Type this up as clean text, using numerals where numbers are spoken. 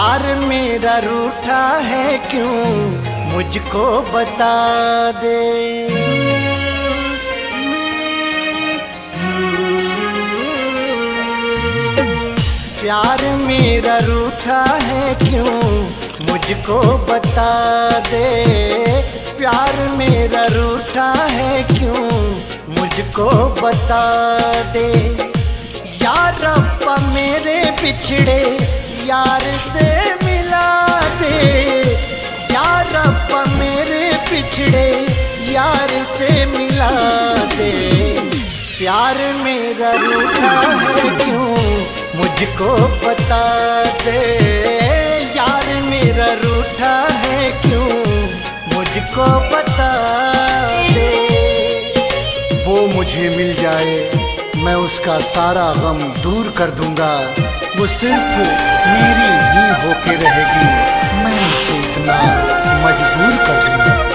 प्यार मेरा रूठा है क्यों मुझको बता दे। प्यार मेरा रूठा है क्यों मुझको बता दे। प्यार मेरा रूठा है क्यों मुझको बता दे। यार रब्बा मेरे बिछड़े यार से मिला दे। यार रब्बा मेरे बिछड़े यार से मिला दे। प्यार मेरा रूठा है क्यों मुझको बता दे। यार मेरा रूठा है क्यों मुझको बता दे। वो मुझे मिल जाए मैं उसका सारा गम दूर कर दूंगा। वो सिर्फ मेरी ही होके रहेगी, मैं उसे इतना मजबूर कर दूंगा।